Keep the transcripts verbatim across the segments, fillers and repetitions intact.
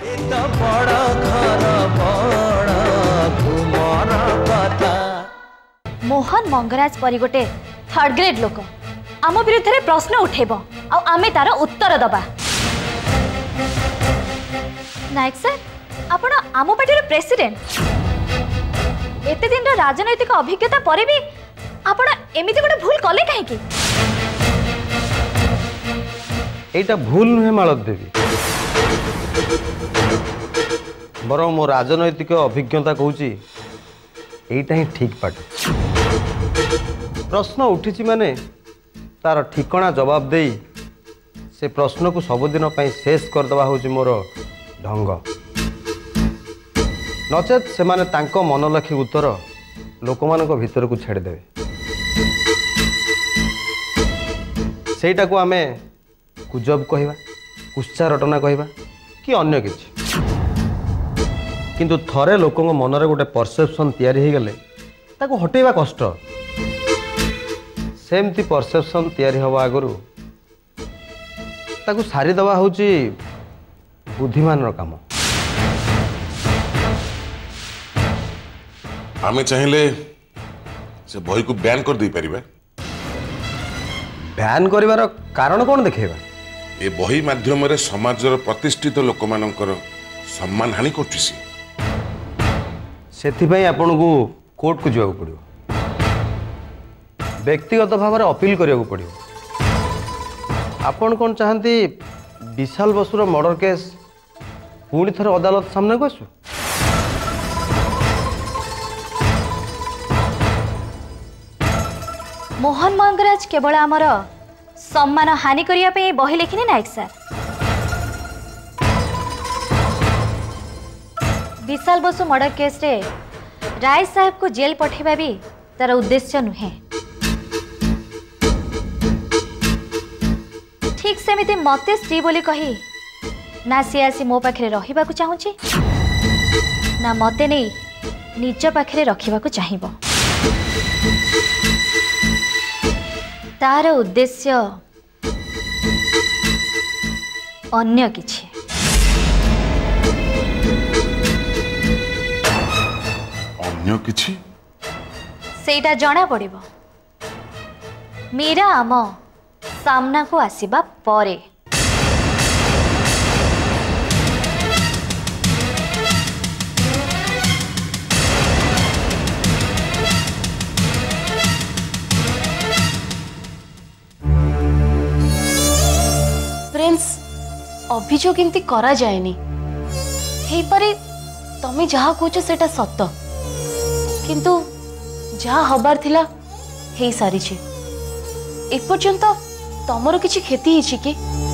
बड़ा घर बड़ा घुमरा कथा। मोहन मंगराज परी गोटे थर्ड ग्रेड लोक आम विरुद्ध में प्रश्न उठेब आमे तार उत्तर दबा। नायक सर आपण आम पार्टी प्रेसिडेंट एते दिन राजनैतिक अभिज्ञता पर भी आपण एमिति गोटे भूल कले कहीं? एटा भूल नुहे मालत देवी, बर मो राजनैतिक अभिज्ञता कहूँ एटा ही ठीक बाट। प्रश्न उठी माने तार ठिकणा जवाब दे से प्रश्न को सबुदिन शेष करदवा हूँ मोर ढंग। नचेत से माने तांको मन लखी उत्तर लोक मान भीतर को छेड़देवे। सेटा को आमे गुजब कहवा, कुच्चा रटना कहवा कि अन्य किछि, किंतु थरे लोकों मनरे गोटे परसेप्शन तैयारी हो गले ताको हटेवा कष्ट। सेमती परसेप्शन तैयारी हवा आगु ताको सारी दवा होची बुद्धिमान रो काम। आमे चाहिले से बही को बैन कर दे परिबा। बैन करिवार कारण कोन देखेबा? ए बही माध्यम रे समाजर प्रतिष्ठित लोक मानकर सम्मान हानि करछी। सेथि पई आपन को कोर्ट को जाऊ पड़ियो, व्यक्तिगत भाव में अपील करिया पड़ियो। आपन कौन चाहती विशाल बसुर मर्डर केस पुणी थर अदालत सामने को आसु? मोहन मंगराज केवल आमर सम्मान हानि करिया पे बही लिखिनी Nayak sir. Vishal Basu murder case रे राय साहेब को जेल पठेबा भी तार उद्देश्य नुहे। ठीक सेमिति मते स्त्री बोली कही ना सी आसी मो पाखे रहिबा को चाहूची ना मते नहीं निज पाखे रखिबा को चाहिबो। तार उद्देश्य अन्य किछि। अन्य किछि सेटा जणा पड़िबो मीरा आम सामना को आसीबा परे। प्रिंस अभियोग एमती करा जाएनी हे पारे तमे जहा कहछ सेटा सत, किंतु जहा हबार थिला हे सारी छे। एपर्यंत तमर किछि क्षति हिछि कि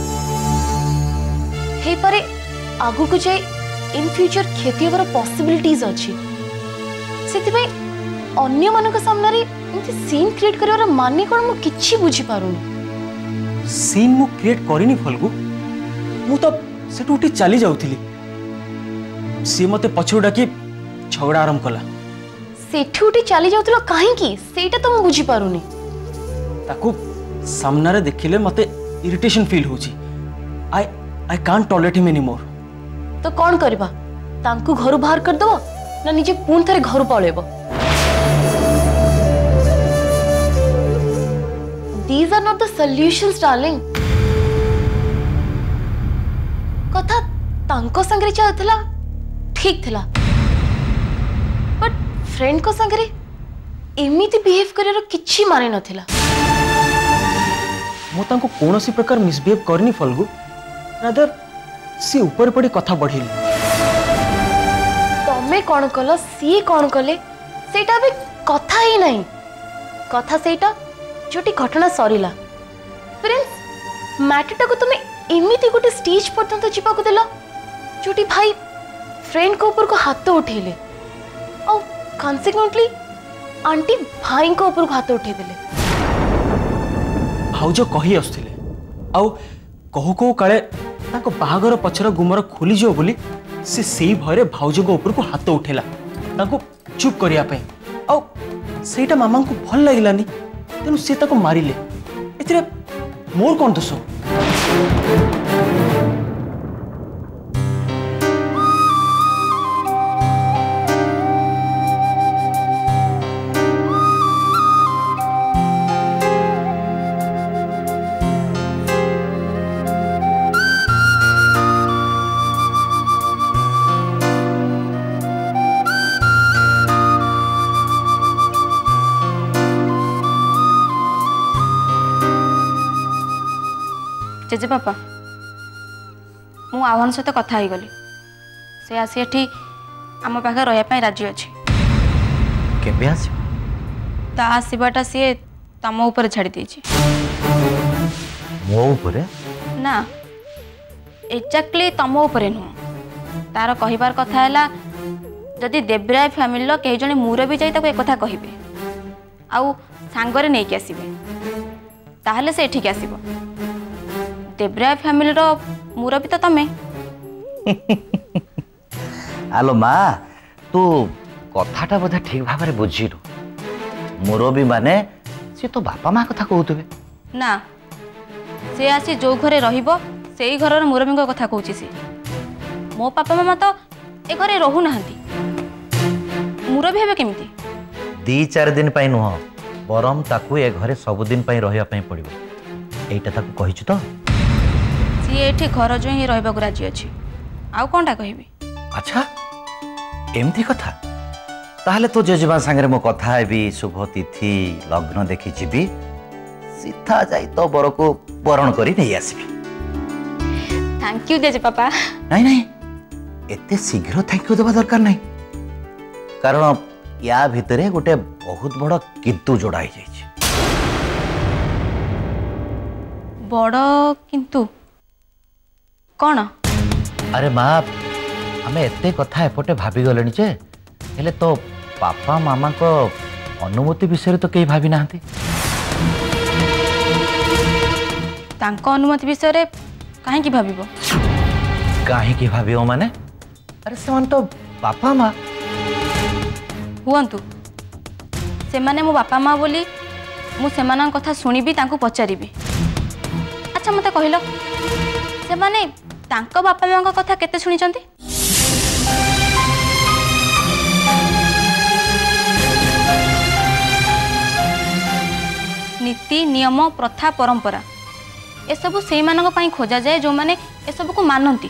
हे पारे आगु को जाय इन फ्यूचर क्षति होवर पॉसिबिलिटीज अछि। सेति भाई अन्य मानक सामने रे एमती सीन क्रिएट करवार माने कोन मु किछि बुझी पारुनी। सीन मु क्रिएट करिनी फलगु, मु तो सेटु उठी चली जाउथिली, सी मते पछरु डाकी झगड़ा आरंभ कला। सेठु उठी चली जाउथलो काहे की सेटा तो मु बुझी पारुनी। ताकू सामना रे देखिले मते इरिटेशन फील होची। I I can't tolerate him anymore. तो कौन करबा? तांकू घरु बाहर कर दो ना निजे पुन थरे घरु पळेबो? These are not the solutions, darling. कथा तांको संगरे चलथला ठीक थला, बट फ्रेंड को संगरे एमिति बिहेव करिरो किछि माने नथिला। मो तांको कोनोसी प्रकार मिसबिहेव करनी फलगु, रादर सी ऊपर पड़ी कथा बढ़िली। तमे कौन कल सी कौन कले सेटा भी कथा ही नहीं। कथा सेटा जोटी घटना सरीला। प्रिंस मैटरटा को तुमे एमिति गोटे स्टेज पर्यंत जीवा को देला जोटी भाई फ्रेंड को ऊपर को हाथ उठेले और कॉन्सिक्वेंटली आंटी भाई को ऊपर को हाथ उठे देले। भाउज कही आसुथिले आउ कहू कहू काले ताको बाहागर पछर गुमर खोली जो बोली से सेई भयरे भाउज को ऊपर को हाथ उठेला ताको चुप करिया पे। आउ सेटा मामा को भल लागिलानी तेनु से ताको मारिले। एथिरे मोर कोन दोष? जेजे बापा मु आह्वान सहित कथा ही गली से आसी एठी आम पाखे रहा राजी अच्छी केबे आसी ता आसवाटा सी तम ऊपर छाड़ी देछि मो ऊपर ना एक्जाक्टली तम ऊपर नुह तार कहिबार कथा है जदि देबराय फैमिली कई जने मुरबी जाई ताको एक कथा कहिबे आउ सांगरे नहीं के आसीबे ताहले से एठी के आसीबो देबराय फैमिली रो मुरबी तो तमे आलो माँ तू कथाटा बोधे ठीक भाव में बुझीलु मुरबी माने सी तो बापा माँ कथा कहते ना से आसी जो घरे रहिबो सेई घरर मुरबी कथा कहूची सी मो पापा मामा तो ए घरे रहू नाहंती मुरबी हेबे केमिति दी चार दिन पाई नुह बरम ताकू ए घरे सबुदिन पाई रहिया पाई पड़िबो एइटा ताकू कहिछु तो सी एठी घर जो ही रहबाकू राजी अछि आउ कोनटा कहिबी अच्छा एमती कथा ताहले तो जेजेबा संगे मो कथा हेबी शुभ तिथि लग्न देखि जीबी सीधा जाई तो बर को बरण करी नहीं आसबी थैंक यू जेजे पापा नहीं नहीं एते शीघ्र थैंक यू देवा दरकार नहीं कारण या भितरे गोटे बहुत बड़ किंतु जोड़ा ही जाइछि बड़ किंतु कौन अरे माँ आमे एते कथा एपटे भाभी गलेनी जे हेले तो पापा मामा को अनुमति विषय तो कई भाभी नाहंती तांको अनुमति विषय रे काहे की भाबिबो काहे की भाबियो माने अरे सेमान तो बापा माँ हुअंतु से माने मो बापा माँ बोली मु सेमान कथा सुनिबी तांको पचारिबी अच्छा मते कहिलो से माने तांको बापा माँ कथा केते सुनिचंती नीति नियम प्रथा परंपरा ए सबु सेई मानक पई खोजा जाए जो माने ए सबु को मानंती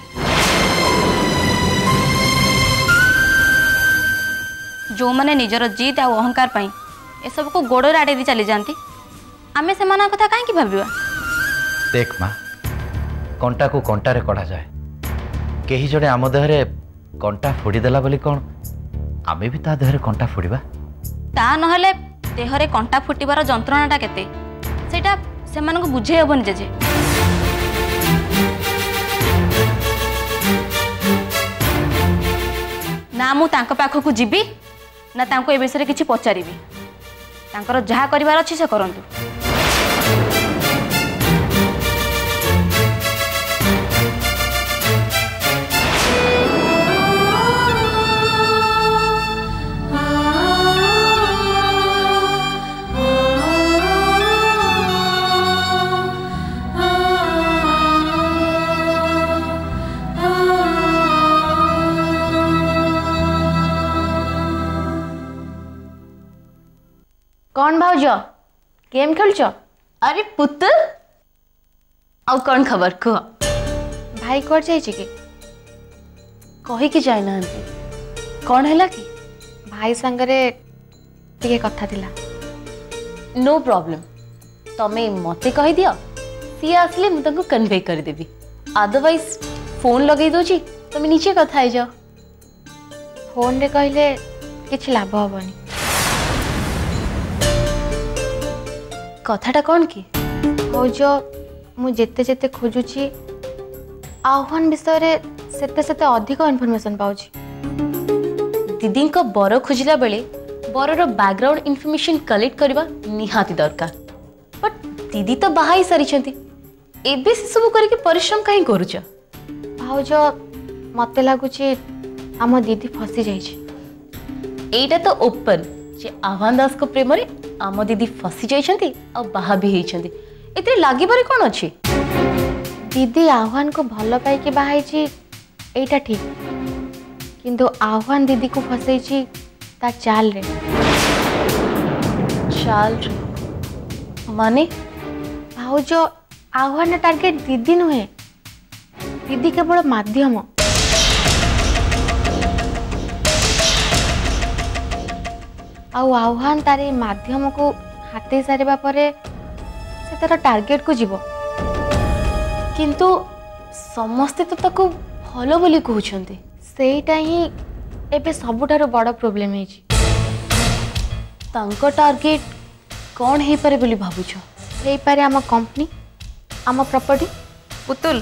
जो माने निजर जिद आ अहंकार पई ए सबु को गोड़ आड़े दी चली जानती आमे से मानक कथा काहे की भाबिबा देख माँ कंटा को कंटा रे कढ़ा जाए केही जड़े आम देहरे कंटा फोड़ी देला बोली कौन आमे भी ता देहरे कंटा फोड़ीबा ता नहले देहरे कंटा फुटिबार जंत्रणाटा केते सेटा सेमान को बुझे हबन जेजे ना मु तांको पाखकु जीबी ना तांको ए विषय किछि पचारिबी तांकर जहा करिवार अछि से करंतु कौन भाउज गेम खेलुच अरे पुत आउ कौन खबर कह भाई कौन जाइए कि कही कि जाए ना कौन है कि भाई सांगरे टिके कथा थिला नो प्रॉब्लम तमे मते कहि दियो सी आसले मु तंको कन्वे कर देबी अदरवाइज फोन लगे दोची तमे नीचे कथा आइ जाओ फोन रे कहले किछ लाभ हबनी कथाटा कौन कि भाउज मु जेते जेते खोजुची आह्वान विषय रे सेते सेते अधिक इन्फॉर्मेशन पाउची दीदी को बर खोजिला बेले बरर बैकग्राउंड इन्फॉर्मेशन कलेक्ट करबा निहाती दरकार बट दीदी तो बाहा ही सारी छंती एबे से सब करके परिश्रम काहे करूछ भाउज मते लागुची आम दीदी फसी जाइछि एटा तो ओपन जे आह्वान दास को प्रेम रे आम दीदी फसी जाइछंती आ बाहा भी हेइछंती एते लागिबारे कोन अछि दीदी आह्वान को भल पाई के बाहाइछि एटा ठीक किंतु आह्वान दीदी को फसैछि ता चाल रे चाल रे माने भाउज आह्वान टार्गेट दीदी नुहे दीदी केवल माध्यम आउ आह्वान तार माध्यम को हाथे सारे से तार टार्गेट को जीव किंतु समस्ते तो ताको भलो बोली कहउछंती सेटा ही एबे सबुठारो बड़ प्रॉब्लम है जी तांको टार्गेट कौन हे पारे बोली भाबुछ हे पारे आम कंपनी आम प्रॉपर्टी पुतुल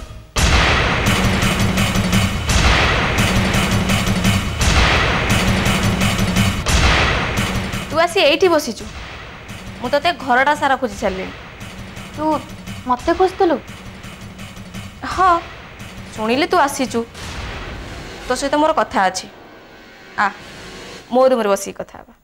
तू आसी एठी बसिचु मु तते घरटा सारा खोजी सारली तू मते खोजतलु हाँ शुणिले तू आसीचु तो सहित मोर कथा अछि आ मो रूम रे बसी कथा बा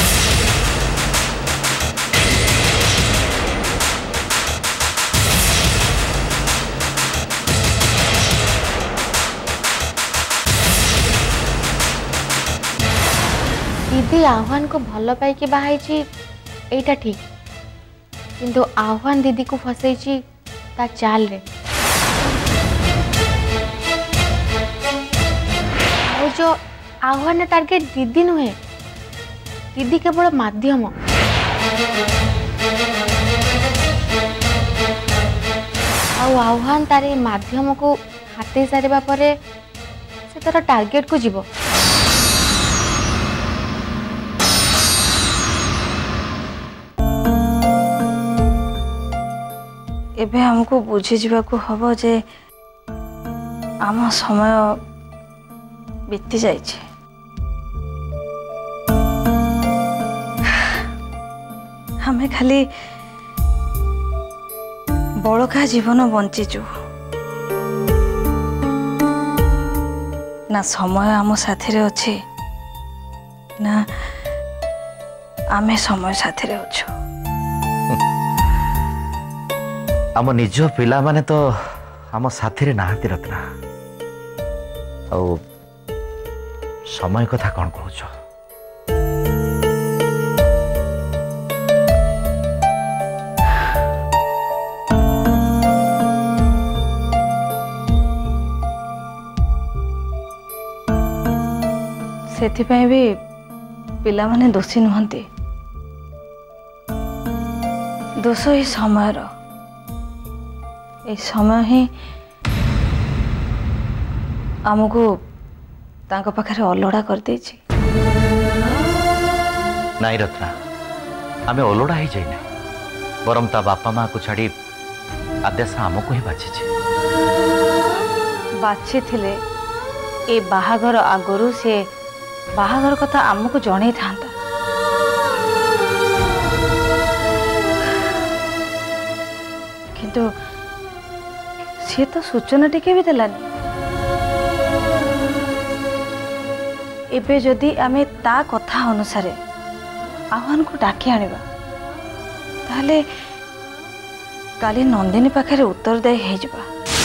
दीदी आह्वान को भल पाई बाहाई एटा ठीक किंतु आह्वान दीदी को फसई ता चाल रे और जो आह्वान टार्गेट दीदी नुहे दीदी केवल माध्यम आह्वान तार माध्यम को हाथी सारिबा परे से तार टार्गेट को जीव एबे हमको बुझी जीवा को हबो जे आम समय बीती जाइछे हमें खाली बड़का जीवन बंचीचु ना समय आम साथी रे अच्छे ना आमे समय साथी रे अच्छु आम निज पिला माने तो आम साथी रे नाहांती रत्ना आउ समय कथा कौन कहूछ सेथिपाई भी पिला माने दोषी नुहंती दोष ही समयर ए समय ही आमको तांको पाखरे अलड़ा कर देछि नाई रत्ना आमे अलड़ा ही जाई ना बरम ता बापा माँ को छाड़ी आदेश आमको ही बाची बाछि थिले ए बाहाघर आगरू से बाहाघर कथा आमको जणे थांता किंतु सी तो सूचना टिके भी देलानी एबे जदि आमे ता कथा अनुसारे आह्वान को डाकी आनिबा ताले काली नंदिनी पाखरे उत्तरदायी हे जिबा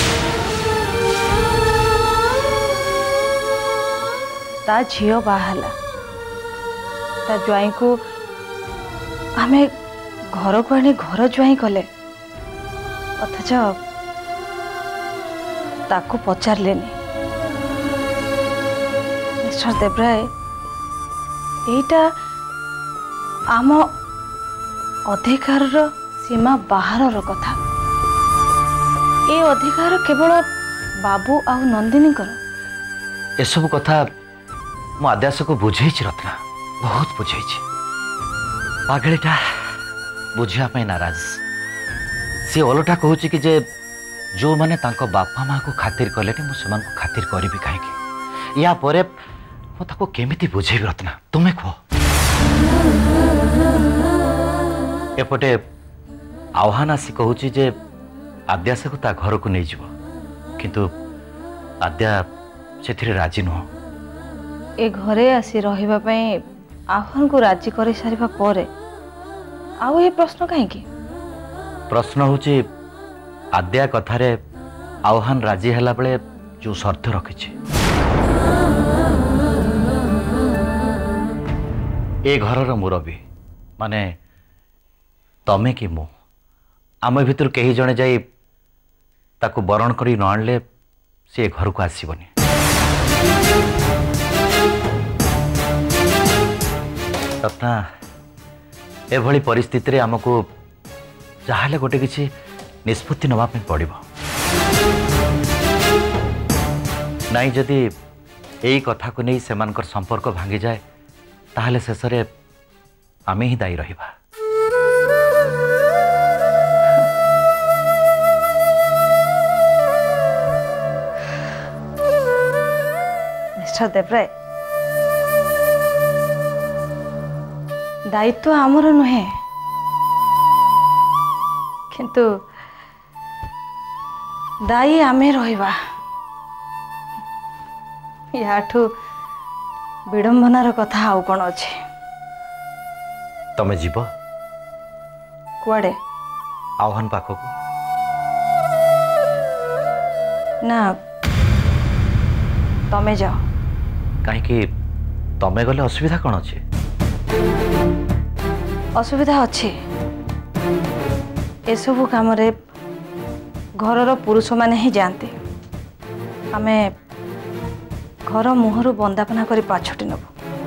ता झियो बाहला ता ज्वाई को आमे घर को आनी घर ज्वाई कले अथच ताको पचारलेनी मिस्टर देवराय एटा आम अधिकार सीमा बाहर कथा ए अधिकार केवल बाबू आ नंदिनी ए सब कथा मो आदेश को बुझे रत्ना बहुत बुझे पागेटा बुझापी नाराज सी ओलटा कहूँ कि जे जो माने तांको बापा माँ को खातिर कले मुझे खातिर करी कहीं या परे मो केमिति बुझेबी रत्ना तुम्हें कह एपटे आह्वान आसी कहूँ जे आद्यास को ता घर को नहीं जीव किंतु आद्या से राजी नुह ए घरे आसी रहिबा पई आह्वान को राजी कर सारिबा परे आउ ए प्रश्न कहीं प्रश्न होची आद्या कथारे आह्वान राजी हैला बेले जो शर्त रखिछि ए घरर मुरबी माने तमे कि मु आम भितर कहीं जड़े जाई ताको बरण करी न आणले से घर को आसीबनी रत्ना एभली परिस्थिति रे हमको जहाले गोटे किसी निष्पत्ति नवा पड़ो नाई जदि यही कथा को नहीं सेमानकर संपर्क भांगी जाए ताहले शेषरे आमे ही दायी रहिबा। मिस्टर देवराय दायित्व आमर नुहे किंतु दायी आमे रहिबा याठू विडंबनार कथा आउ कौन अच्छे तमे जीव कुआडे आह्वान पाखक ना तमे जाओ कहीं तमे गले असुविधा कौन अच्छे असुविधा अच्छे एसबू काम घर पुरुष माने ही जाते आमे घर मुहर बंदापना कर पाछटी नब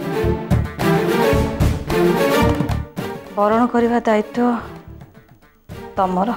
बरण करने दायित्व तमर।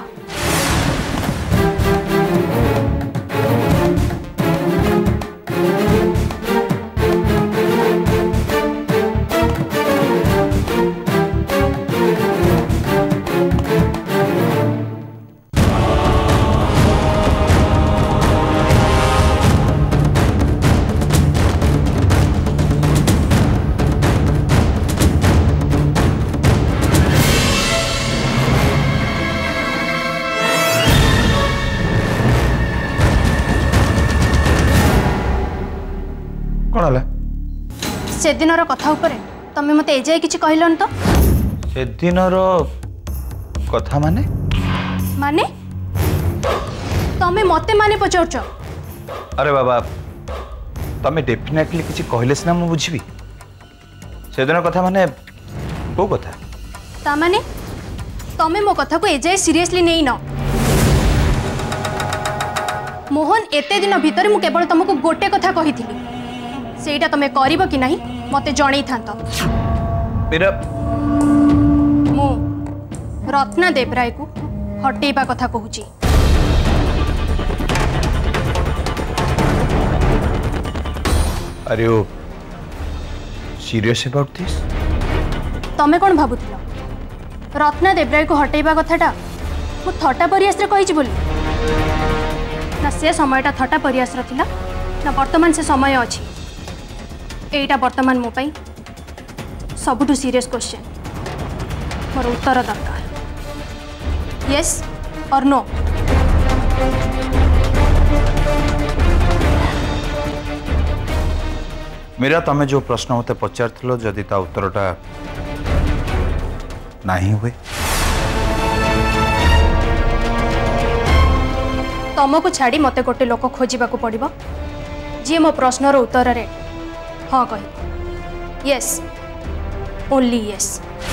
से दिनर कथा उपरे तमे मते एजाय किछि कहलन तो से दिनर कथा माने माने तमे मते माने पचाउछ। अरे बाबा तमे डेफिनेटली किछि कहले सिना मु बुझिबी से दिन कथा माने को कथा ता माने तमे मो कथा को एजाय सीरियसली नै न मोहन एते दिन भीतर मु केवल तुमको गोटे कथा कहिथिली सेटा तमे करिबो कि नहीं मते जणै थांत मेरा मु रत्ना देवराय को हटेबा कथा कहूची। Are you serious about this तमे कोन भाबुथिलो रत्ना देवराय को हटेबा कथाटा मु थटा परियास रे कहिची बोली ना से समयटा थटा परियास र थिला ना वर्तमान से समय अछि एटा वर्तमान मो पई सबुठु सीरियस क्वेश्चन मोर उत्तर दरकार यस और नो। मेरा तमे जो प्रश्न मते पचारथिलो जदि ता उत्तरटा नहीं हुए तमको छाड़ी मते गोटे लोक खोजिबा को पड़िबो जे मो प्रश्नर उत्तर रे हाँ कही यस ओनली यस।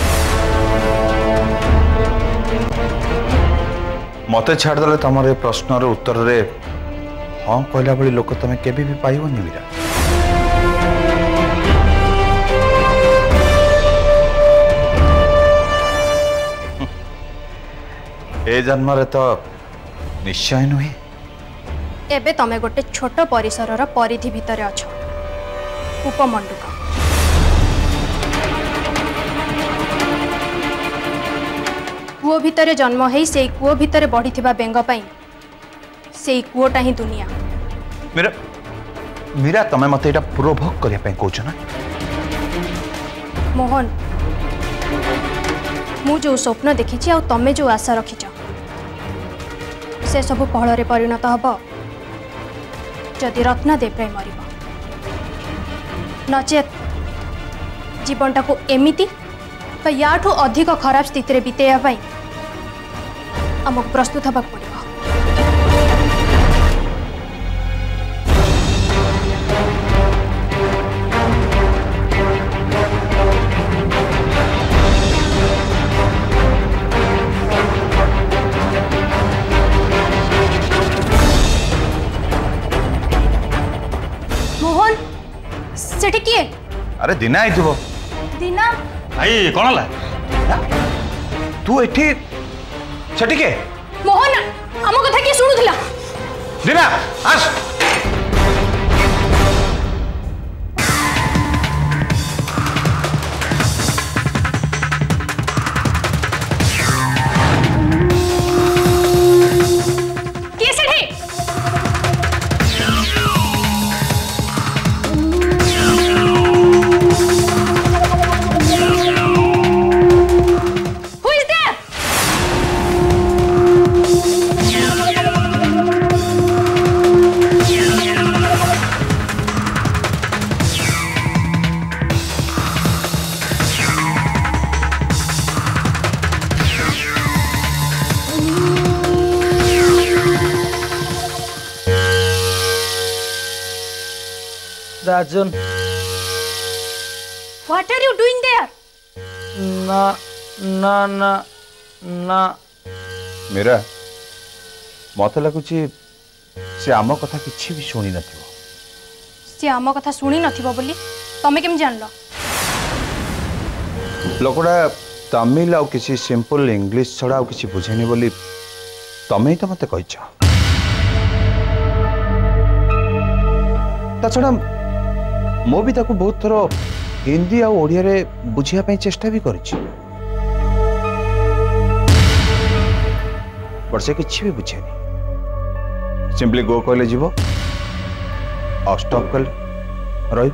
मते छाड़ दले तमरे प्रश्नर उत्तर रे हाँ कहला बड़ी लोक तमे केबे भी पाइबनी मीरा। ए जन्म रे तो निश्चय नुहे एबे तमे गोटे छोट परिसर परिधि भितर अछ उपमंडुक कूओ भितर जन्म है से कूओ भितर बढ़ी बेंग पाई से कूओटा ही दुनिया। मेरा मीरा तमे मते एटा प्रोभोक करिया पे कहछ ना मोहन मु जो स्वप्न देखी आ तमे जो आशा रखीच से सब पहल परिणत हब जदि रत्ना देवराय मर नचेत जीवनटा को एमिति याठू अधिक खराब स्थिति बितेया आमको प्रस्तुत हवा पड़े। मोहन सेठी किए? अरे दिना आई थो दिना आई कौन ला तू एठी सेठी के? मोहन आम कथा किए शुणुला बिना आस राजन What are you doing there? ना ना ना ना मेरा मत लगुच से आम कथा किसी भी शुणी न सी आम कथा शुणी नथिबो बोली तमे केम जानलो लोकड़ा तमिल आउ किसी सिंपल इंग्लिश छड़ा आउ किसी बुझेनी बोली तमे ही तो मते कहिछ ता छड़ा मो भी ताको बहुत थरो हिंदी आ ओडिया रे बुझिया पई चेष्टा भी करिछि पर से किछि भी बुझेनी सिंपली गो कहले जीवो और स्टॉप कर रही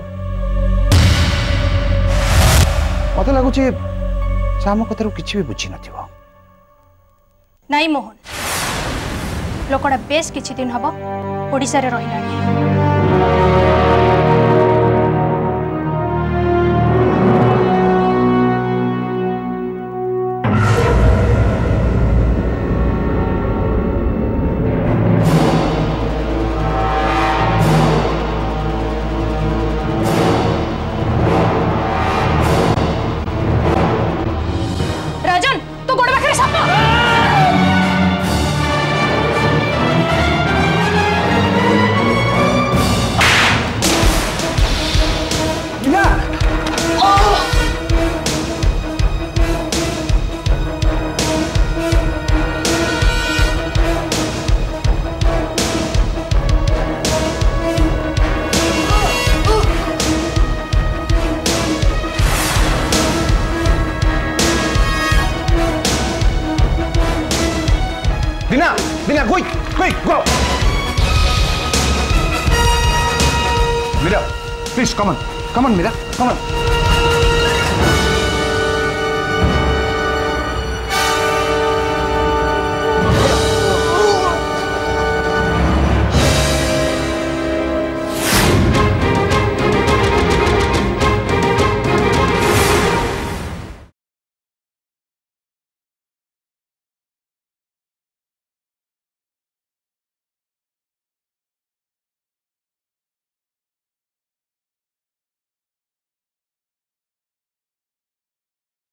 मत लगुच आम कथार किसी भी बुझी नथिबो नाई मोहन लोकड़ा बेस किछि दिन हबो ओडिसा रे रहिलानी Bina, Bina, quick, quick, go! Mira, please, come on, come on, Mira, come on.